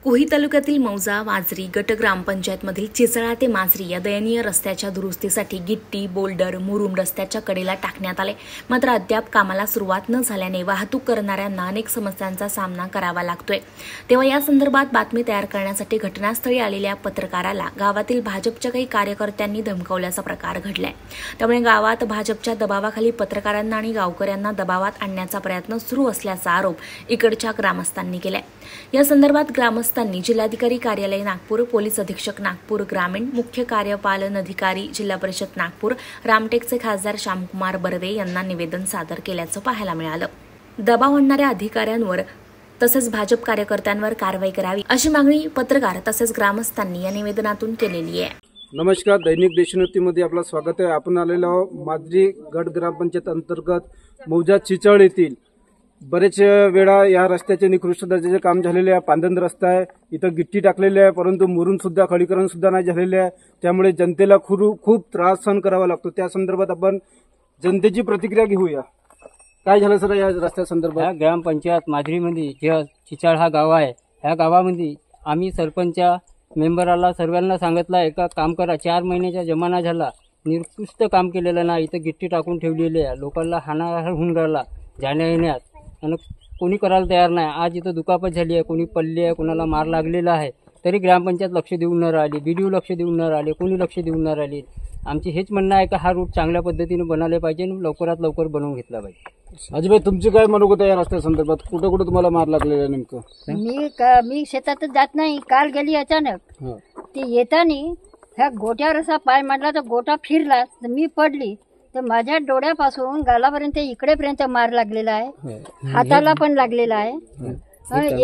कोही तालुक्यातील मौजा वाजरी गट ग्रामपंचायतमधील चिचळा ते माजरी या दयनीय रस्त्याच्या दुरुस्तीसाठी गिट्टी बोल्डर मुरुम रस्त्याच्या कडेला टाकण्यात आले। मात्र अद्याप कामाला सुरुवात न झाल्याने वाहतूक करणाऱ्यांना अनेक समस्यांचा सामना करावा लागतोय। तेव्हा या संदर्भात बातमी तयार करण्यासाठी घटनास्थळी आलेल्या पत्रकाराला गावातील भाजपच्या काही कार्यकर्त्यांनी धमकावल्याचा प्रकार घडलाय। त्यामुळे गावात भाजपच्या दबावाखाली पत्रकारांना आणि गावकऱ्यांना दबावात आणण्याचा प्रयत्न सुरू असल्याचा आरोप इकडच्या ग्रामस्थांनी केलाय। या संदर्भात ग्रामस्थांनी जिल्हाधिकारी कार्यालय नागपूर, पोलीस अधीक्षक नागपूर ग्रामीण, मुख्य कार्यपालन अधिकारी जिल्हा परिषद नागपूर, रामटेकचे खासदार श्यामकुमार बर्वे यांना निवेदन सादर केल्याचं पाहायला मिळालं। दबाव आणणाऱ्या अधिकाऱ्यांवर तसेच भाजप कार्यकर्त्यांवर कारवाई करावी अशी मागणी पत्रकार तसेच ग्रामस्थांनी या निवेदनातून केलेली आहे। नमस्कार, दैनिक देशोन्नतीमध्ये आपलं स्वागत आहे। आपण आलेलो माजरी गट ग्रामपंचायत अंतर्गत मौजा चिचळ येथील बरेच वेळा या रस्त्याचे निकृष्ट दर्जाचे काम झालेले आहे। पांदन रस्ता आहे, इथं गिट्टी टाकलेली आहे, परंतु मुरुम सुद्धा खडीकरण सुद्धा नाही झालेले आहे। त्यामुळे जनतेला खूप त्रास सहन करावा लागतो। त्या संदर्भात आपण जनतेची प्रतिक्रिया घेऊया। काय झालं सर या रस्त्या संदर्भात? ग्रामपंचायत माजरीमध्ये जे चिचाळ हा गाव आहे, ह्या गावामध्ये आम्ही सरपंच मेंबराला सर्वांना सांगितलं आहे का काम करा। 4 महिन्याचा जमाना झाला, निकृष्ट काम केलेलं नाही। इथं गिट्टी टाकून ठेवलेली आहे, लोकांना हाणाहार होऊन राहिला जाण्या येण्यात आणि कोणी करायला तयार नाही। आज इथं दुखापत झाली आहे, कोणी पडली आहे, कोणाला मार लागलेला आहे, तरी ग्रामपंचायत लक्ष देऊन न राहिली, बीडीओ लक्ष देऊन न राहिले, कोणी लक्ष देऊन न राहिले। आमची हेच म्हणणं आहे की हा रूट चांगल्या पद्धतीने बनवले पाहिजे आणि लवकरात लवकर बनवून घेतला पाहिजे। अजिबाई तुमची काय मनोगत आहे या रस्त्या संदर्भात? कुठं कुठं तुम्हाला मार लागलेला आहे नेमकं? मी शेतातच जात नाही। काल गेली अचानक, ती येतानी ह्या गोट्यावर असा पाय मांडला तर गोटा फिरला तर मी पडली, तर माझ्या डोळ्यापासून गालापर्यंत इकडेपर्यंत मार लागलेला आहे, हाताला पण लागलेला आहे।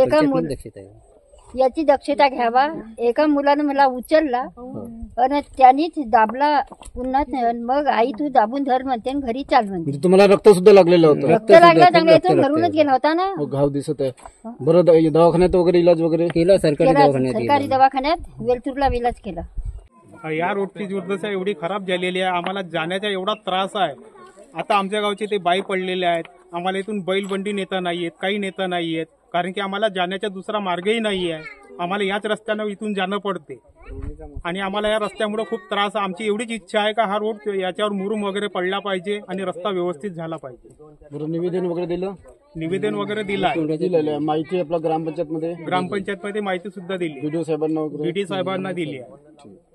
याची दक्षता घ्यावा। एका मुलानं मला उचलला आणि त्यांनीच दाबला पुन्हा, मग आई तू दाबून धर म्हणते आणि घरी चाल म्हणते। तुम्हाला रक्त सुद्धा लागलेलं होतं? रक्त लागला चांगला, इथून घरूनच गेला होता ना। घाव दिसत आहे। बरं, दवाखान्यात वगैरे इलाज वगैरे केला? सरकारी दवाखान्यात वेलतूरला इलाज केला। या रोडची दुर्दशा एवढी खराब झालेली आहे, आम्हाला जाण्याचा एवढा त्रास आहे। आता आमच्या गावचे ते बाई पडलेले आहेत, आम्हाला इथून बैलबंडी नेता नाहीयेत, काही नेता नाहीयेत, कारण की आम्हाला जाण्याचा दुसरा मार्गही नाही आहे। आम्हाला याच रस्त्यानं इथून जाणं पडते आणि आम्हाला या रस्त्यामुळे खूप त्रास आहे। आमची एवढीच इच्छा आहे का हा रोड याच्यावर मुरुम वगैरे पडला पाहिजे आणि रस्ता व्यवस्थित झाला पाहिजे। बरं, निवेदन वगैरे दिलं? निवेदन वगैरे दिलं आहे। माहिती आपल्या ग्रामपंचायत मध्ये माहिती सुद्धा दिली, बीडीओ साहेबांना बीडी साहेबांना दिली आहे।